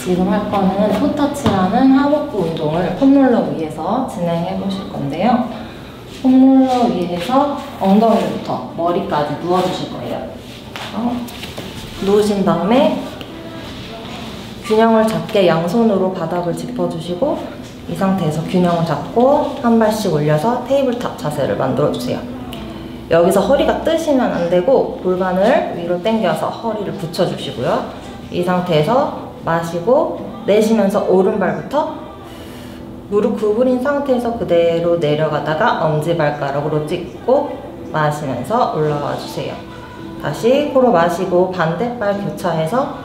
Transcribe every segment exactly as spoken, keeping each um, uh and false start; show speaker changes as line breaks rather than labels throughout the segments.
지금 할 거는 풋터치라는 하복부 운동을 폼롤러 위에서 진행해 보실 건데요. 폼롤러 위에서 엉덩이부터 머리까지 누워주실 거예요. 어, 누우신 다음에 균형을 잡게 양손으로 바닥을 짚어주시고 이 상태에서 균형을 잡고 한 발씩 올려서 테이블탑 자세를 만들어주세요. 여기서 허리가 뜨시면 안 되고 골반을 위로 당겨서 허리를 붙여주시고요. 이 상태에서 마시고 내쉬면서 오른발부터 무릎 구부린 상태에서 그대로 내려가다가 엄지발가락으로 찍고 마시면서 올라와 주세요. 다시 코로 마시고 반대발 교차해서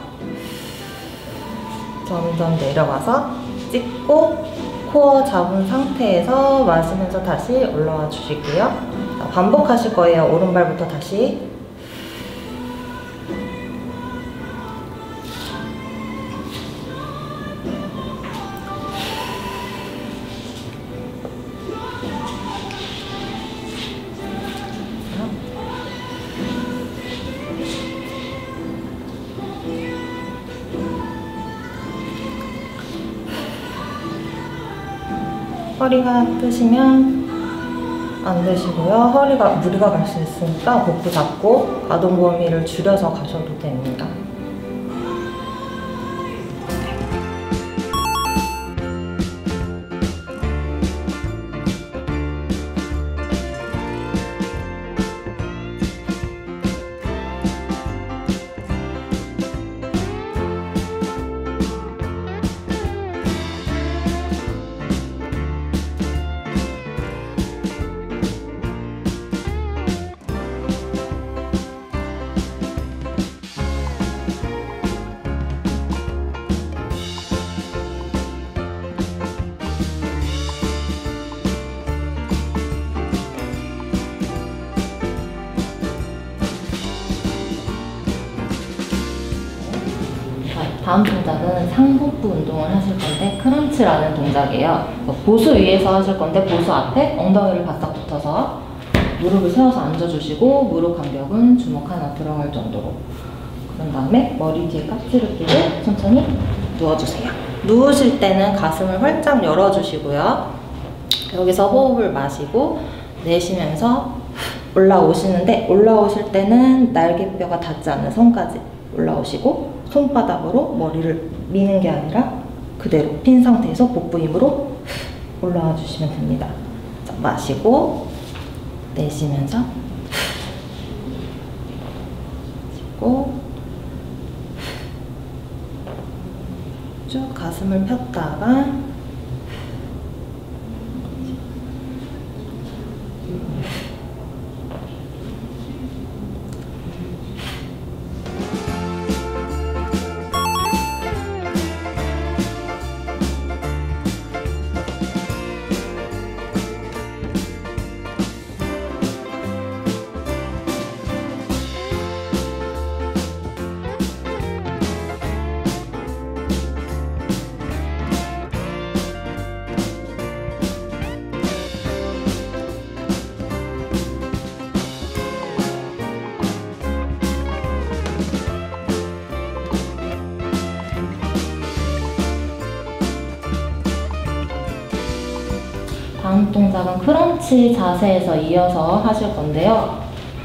점점 내려가서 찍고 코어 잡은 상태에서 마시면서 다시 올라와 주시고요. 반복하실 거예요. 오른발부터 다시. 허리가 뜨시면 안 되시고요. 허리가 무리가 갈 수 있으니까 복부 잡고 가동 범위를 줄여서 가셔도 됩니다. 다음 동작은 상복부 운동을 하실 건데 크런치라는 동작이에요. 보수 위에서 하실 건데 보수 앞에 엉덩이를 바싹 붙어서 무릎을 세워서 앉아주시고 무릎 간격은 주먹 하나 들어갈 정도로. 그런 다음에 머리 뒤에 깍지를 끼고 천천히 누워주세요. 누우실 때는 가슴을 활짝 열어주시고요. 여기서 호흡을 마시고 내쉬면서 올라오시는데 올라오실 때는 날개뼈가 닿지 않는 선까지 올라오시고 손바닥으로 머리를 미는 게 아니라 그대로 핀 상태에서 복부 힘으로 올라와 주시면 됩니다. 자, 마시고 내쉬면서 쉬고 쭉 가슴을 폈다가 다음 동작은 크런치 자세에서 이어서 하실 건데요.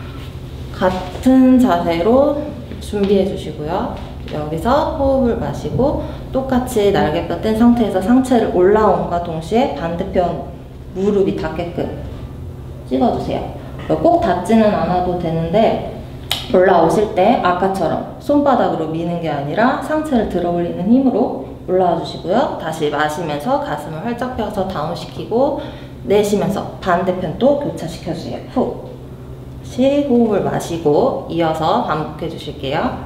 같은 자세로 준비해 주시고요. 여기서 호흡을 마시고 똑같이 날개뼈 뗀 상태에서 상체를 올라옴과 동시에 반대편 무릎이 닿게끔 찍어주세요. 꼭 닿지는 않아도 되는데 올라오실 때 아까처럼 손바닥으로 미는 게 아니라 상체를 들어 올리는 힘으로 올라와 주시고요. 다시 마시면서 가슴을 활짝 펴서 다운시키고 내쉬면서 반대편 또 교차시켜주세요. 후. 다시 호흡을 마시고 이어서 반복해 주실게요.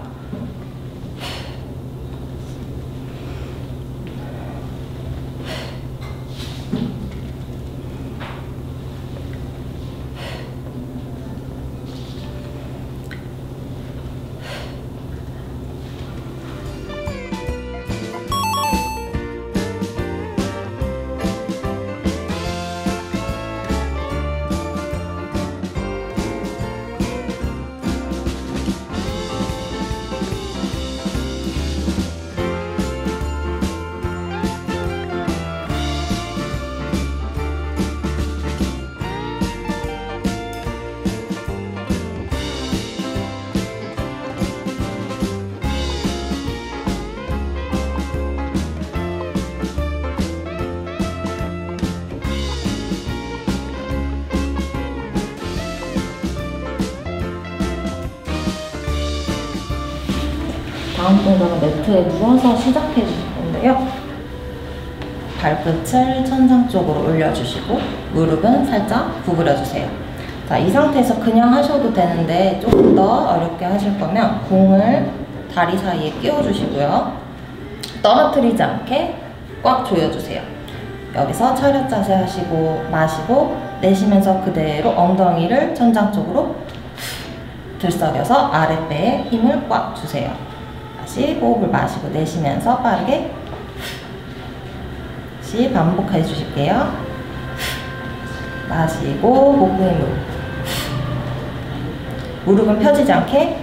다음 동작은 매트에 누워서 시작해 주실 건데요. 발끝을 천장 쪽으로 올려주시고 무릎은 살짝 구부려 주세요. 자, 이 상태에서 그냥 하셔도 되는데 조금 더 어렵게 하실 거면 공을 다리 사이에 끼워 주시고요. 떨어뜨리지 않게 꽉 조여주세요. 여기서 차렷 자세 하시고 마시고 내쉬면서 그대로 엉덩이를 천장 쪽으로 들썩여서 아랫배에 힘을 꽉 주세요. 다시 호흡을 마시고 내쉬면서 빠르게 다시 반복해 주실게요. 마시고 목구 힘으로 무릎은 펴지지 않게